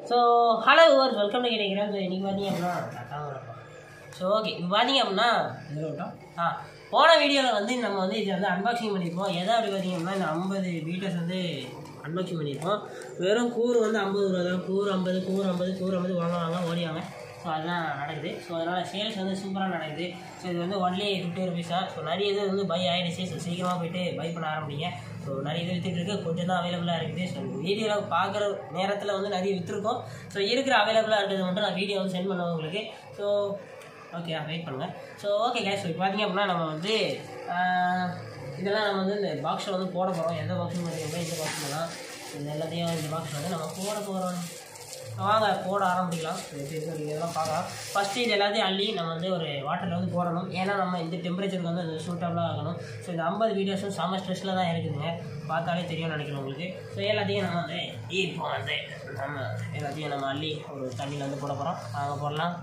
So hello viewers, welcome to கிடைக்கிறேன். So இன்றைக்கி பார்த்தீங்க அப்படின்னா ஸோ ஓகே இப்போ பார்த்தீங்க அப்படின்னா போன வீடியோவில் வந்து நம்ம வந்து இதை வந்து அன்பாக்சிங் பண்ணியிருப்போம். எதை அப்படி பார்த்தீங்க அப்படின்னா இந்த 50 பீட்டர்ஸ் வந்து அன்பாக்சிங் பண்ணியிருப்போம். வெறும் கூறு வந்து 50 ரூபா தான். கூறு 50 வாங்க ஓடிவாங்க. ஸோ அதெல்லாம் நடக்குது. ஸோ அதனால் சேல்ஸ் வந்து சூப்பராக நடக்குது. ஸோ இது வந்து ஒன்லி 50 ருபீஸ் தான். ஸோ நிறைய இது வந்து பை ஆகிடுச்சு. ஸோ சீக்கிரமாக போய்ட்டு பை பண்ண ஆரம்பிங்க. ஸோ நிறைய இது விற்றுட்டு இருக்குது, கொஞ்சம் தான் அவைலபிளாக இருக்குது. ஸோ வீடியோவில் பார்க்குற நேரத்தில் வந்து நிறைய விற்றுருக்கோம். ஸோ இருக்கிற அவைலபிளாக இருக்கிறது மட்டும் நான் வீடியோ வந்து சென்ட் பண்ணுவேன் உங்களுக்கு. ஸோ ஓகே, வெயிட் பண்ணுங்கள். ஸோ ஓகே கேஸ், இப்போ பார்த்தீங்க அப்படின்னா நம்ம வந்து இதெல்லாம் நம்ம வந்து இந்த பாக்ஸில் வந்து போட போகிறோம். எந்த பாக்ஸும் பார்த்தீங்கன்னா இந்த பாக்ஸில் தான். இது எல்லாத்தையும் இந்த பாக்ஸில் வந்து நம்ம போட போகிறோம். வாங்க போட ஆரம்பிக்கலாம். இதெல்லாம் பார்க்கலாம். ஃபஸ்ட்டு இது எல்லாத்தையும் அள்ளி நம்ம வந்து ஒரு வாட்டரில் வந்து போடணும். ஏன்னா நம்ம இந்த டெம்பரேச்சருக்கு வந்து அது சூட்டபுளாக ஆகணும். ஸோ இந்த 50 வீடியோஸும் செம்ம ஸ்ட்ரெஸ்ஸில் தான் இருக்குதுங்க. பார்த்தாலே தெரியும்னு நினைக்கிறேன் உங்களுக்கு. ஸோ எல்லாத்தையும் நம்ம வந்து இப்போ வந்து நம்ம எல்லாத்தையும் நம்ம அள்ளி ஒரு தண்ணியில் வந்து போட போகிறோம். வாங்க போடலாம்.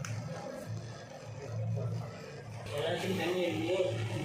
எல்லாத்தையும் தண்ணி அள்ளி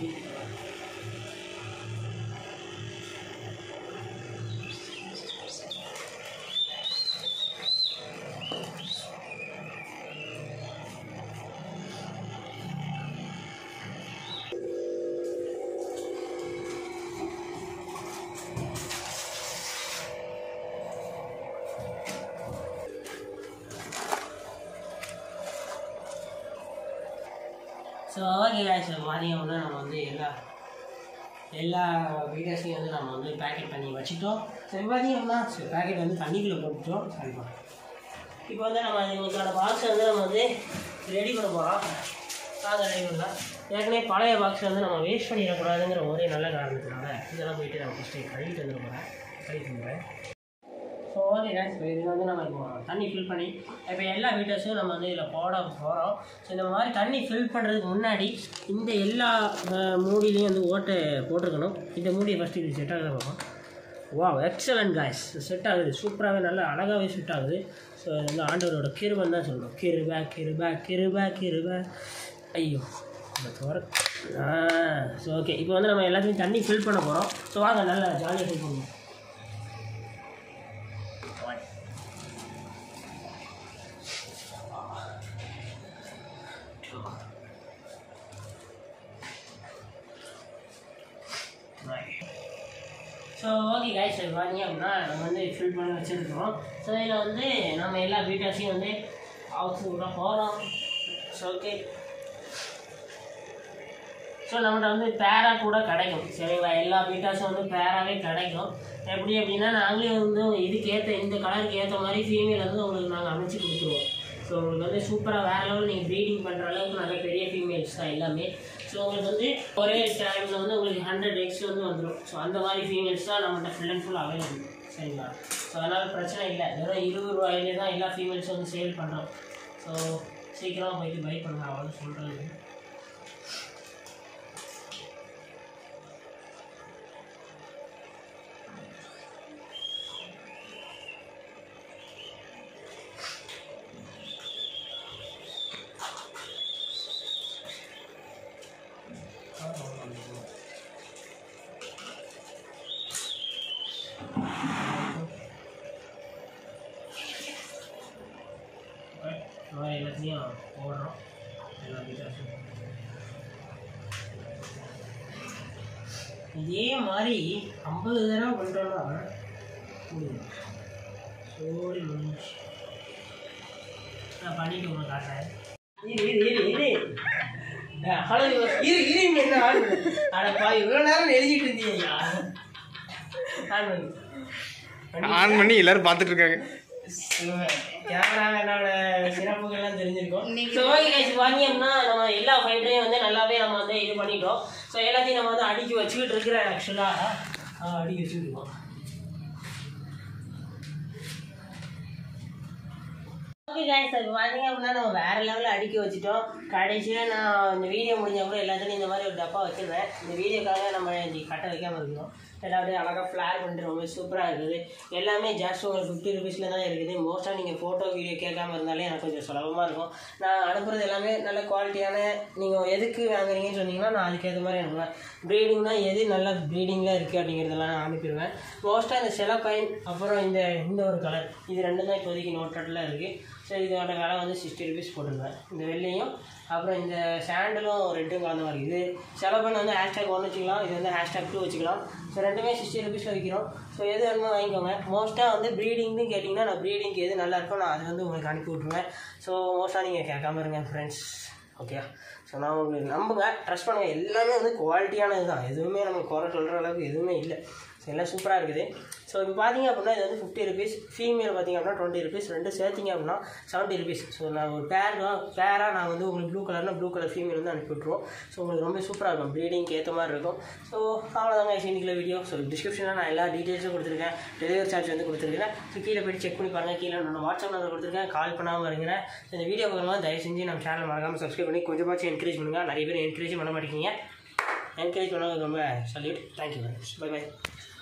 ஸோ ஓகே காய்ஸ், பார்த்தீங்க அப்படின்னா நம்ம வந்து எல்லா வீடியோஸையும் வந்து நம்ம வந்து பேக்கெட் பண்ணி வச்சுட்டோம். சரி பார்த்தீங்க அப்படின்னா பேக்கெட் வந்து தண்ணிக்குள்ளே போட்டுட்டோம். சரிப்பா, இப்போ வந்து நம்ம இவங்களோட பாக்ஸை வந்து நம்ம வந்து ரெடி பண்ண போகிறோம். ரெடி பண்ணலாம். ஏற்கனவே பழைய பாக்ஸை வந்து நம்ம வேஸ்ட் பண்ணிடக்கூடாதுங்கிற ஒரே நல்ல காரணத்தினால இதெல்லாம் போயிட்டு நம்ம ஃபஸ்ட்டு கழுவிட்டு வந்துடுறேன். ஸோ ஓகே கேஸ், இதில் வந்து நம்ம இப்போ தண்ணி ஃபில் பண்ணி இப்போ எல்லா வீடியோஸும் நம்ம வந்து இதில் போட போகிறோம். ஸோ இந்த மாதிரி தண்ணி ஃபில் பண்ணுறதுக்கு முன்னாடி இந்த எல்லா மூடிலையும் வந்து ஓட்டை போட்டிருக்கணும். இந்த மூடியை ஃபஸ்ட்டு இது செட் ஆகுது பார்ப்போம். வா, எக்ஸலண்ட் காய்ஸ், செட் ஆகுது. சூப்பராகவே நல்லா அழகாகவே செட் ஆகுது. ஸோ இது வந்து ஆண்டவரோட கிருபைன்னு தான் சொல்லணும். கிருபை ஐயோ தோற. ஸோ ஓகே, இப்போ வந்து நம்ம எல்லாத்தையும் தண்ணி ஃபில் பண்ண போகிறோம். ஸோ வாங்க நல்லா ஜாலியாக ஃபில் பண்ணுவோம். ஸோ ஓகே காய்ஸ், பார்த்தீங்க அப்படின்னா நம்ம வந்து ஃபில் பண்ணி வச்சுருக்கோம். ஸோ இதில் வந்து நம்ம எல்லா பீட்டர்ஸையும் வந்து அவுத்து விட போகிறோம். ஸோ ஓகே, ஸோ நம்மகிட்ட வந்து பேரா கூட கிடைக்கும். சரிங்களா, எல்லா பீட்டர்ஸும் வந்து பேராகவே கிடைக்கும். எப்படி அப்படின்னா நாங்களே வந்து இதுக்கேற்ற இந்த கலருக்கு ஏற்ற மாதிரி ஃபீமேல் வந்து உங்களுக்கு நாங்கள் அமைச்சு கொடுத்துருவோம். ஸோ உங்களுக்கு வந்து சூப்பராக வேறு லெவலில் நீங்கள் ப்ரீடிங் பண்ணுற அளவுக்கு நல்ல பெரிய ஃபீமேல்ஸ் தான் எல்லாமே. ஸோ உங்களுக்கு வந்து ஒரே டைமில் வந்து உங்களுக்கு 100 eggs வந்து வந்துடும். ஸோ அந்த மாதிரி ஃபீமேல்ஸ் தான் நம்மகிட்ட ஃபுல் அண்ட் ஃபுல் அவைலபிள். சரிங்களா, ஸோ அதனால் பிரச்சனை இல்லை. வெறும் 20 ரூபாயிலே தான் எல்லா ஃபீமேல்ஸும் வந்து சேல் பண்ணுறோம். ஸோ சீக்கிரமாக போயிட்டு பை பண்ணுங்க, அவ்வளோ சொல்கிறது. எல்லாத்தையும் போடுறோம். எல்லா பீட்டர்ஸும் இதே மாதிரி 50 தடவை பண்ணுறோன்னா சோடி முடிஞ்சு. நான் பண்ணிட்டு உங்களுக்கு காட்டுறேன். ஹலோ என்ன அடப்பா, இவ்வளோ நேரம் எழுதிட்டு இருந்தீங்க. ஆன் பண்ணி எல்லாரும் பார்த்துட்டு இருக்காங்க. கேமராவில் என்னோட சிறப்புகள்லாம் தெரிஞ்சிருக்கோம். ஸோ ஓகே கைஸ், பார்த்தீங்கன்னா நம்ம எல்லா ஃபைட்டரையும் வந்து நல்லாவே நம்ம வந்து இது பண்ணிட்டோம். ஸோ எல்லாத்தையும் நம்ம வந்து அடுக்கி வச்சுக்கிட்டு இருக்கிறேன். ஆக்சுவலாக அடுக்கி வச்சுக்கிட்டு இருக்கோம். ஓகே கைஸ், இப்போ பார்த்தீங்க அப்படின்னா நம்ம வேறு லெவலில் அடுக்கி வச்சுட்டோம். கடைசியில் நான் இந்த வீடியோ முடிஞ்ச கூட எல்லாத்துலையும் இந்த மாதிரி ஒரு டப்பா வச்சுருந்தேன். இந்த வீடியோக்காக நம்ம கட்டை வைக்காமல் இருக்கோம். எல்லாமே அழகாக ஃப்ளார் பண்ணிட்டு ரொம்ப சூப்பராக இருக்குது. எல்லாமே ஜஸ்ட் உங்களுக்கு 50 ருபீஸில் தான் இருக்குது. மோஸ்ட்டாக நீங்கள் ஃபோட்டோ வீடியோ கேட்காம இருந்தாலே எனக்கு கொஞ்சம் சுலபமாக இருக்கும். நான் அனுப்புகிறது எல்லாமே நல்ல குவாலிட்டியான, நீங்கள் எதுக்கு வாங்குறீங்கன்னு சொன்னீங்கன்னா நான் அதுக்கேற்ற மாதிரி அனுப்புவேன். ப்ரீடிங்னா எது நல்ல ப்ரீடிங்கில் இருக்குது அப்படிங்கிறதெல்லாம் நான் அனுப்பிடுவேன். மோஸ்ட்டாக இந்த செலப்பைன் அப்புறம் இந்த ஒரு கலர், இது ரெண்டும் தான் இப்போதைக்கு நோட்டட்டில் இருக்குது. ஸோ இதோட விலை வந்து 60 ருபீஸ் போட்டுருவேன். இந்த வெள்ளையும் அப்புறம் இந்த சாண்டலும் ரெண்டும் கலந்த மாதிரி. இது செலப்பைன் வந்து #1 வச்சுக்கலாம், இது வந்து #2 வச்சுக்கலாம். ஸோ ரெண்டுமே 60 ருபீஸ் வைக்கிறோம். ஸோ எது வேணுமோ வாங்கிக்கோங்க. மோஸ்ட்டாக வந்து ப்ரீடிங்னு கேட்டிங்கன்னா நான் ப்ரீடிங்க்கு எது நல்லா இருக்கோ நான் அது வந்து உங்களுக்கு அனுப்பி விட்ருவேன். ஸோ மோஸ்ட்டாக நீங்கள் கேட்காம இருங்க ஃப்ரெண்ட்ஸ். ஓகே, ஸோ நான் உங்களுக்கு நம்புங்க, ட்ரஸ்ட் பண்ணுங்கள். எல்லாமே வந்து குவாலிட்டியானது தான், எதுவுமே நம்ம குறை சொல்கிற அளவுக்கு எதுவுமே இல்லை. ஸோ எல்லாம் சூப்பராக இருக்குது. ஸோ இப்போ பார்த்தீங்க அப்படின்னா இது வந்து 50 ருபீஸ், ஃபீமேல் பார்த்தீங்க அப்படின்னா 20 ருபீஸ், ரெண்டு சேர்த்திங்க அப்படின்னா 70 ருபீஸ். ஸோ நான் ஒரு பேராக நான் வந்து உங்களுக்கு ப்ளூ கலர் ஃபீமேல் வந்து அனுப்பி விட்ருவோம். ஸோ உங்களுக்கு ரொம்ப சூப்பராக இருக்கும், ப்ரீடிங்க்கு ஏற்ற மாதிரி இருக்கும். ஸோ அவ்வளோதாங்க இன்னைக்குள்ள வீடியோ. ஸோ டிஸ்கிரிப்ஷனில் நான் எல்லா டீட்டெயில்ஸும் கொடுத்துருக்கேன், டெலிவரி சார்ஜ் வந்து கொடுத்துருக்கேன். ஸோ கீழே போய்ட்டு செக் பண்ணி பாருங்கள். கீழே நான் வாட்ஸ்அப் நம்பர் கொடுத்துருக்கேன், கால் பண்ணாமல் இருங்க. இந்த வீடியோ பார்க்கும்போது தயவு செஞ்சு நம்ம சேனல் மறக்காமல் சப்ஸ்கிரைப் பண்ணி கொஞ்சமாச்சும் என்கரேஜ் பண்ணுங்கள். நிறைய பேர் என்கரேஜ் பண்ண மாட்டேங்கிங்க. என்கரேஜ் பண்ண ரொம்ப salute. Thank you very much. Bye by.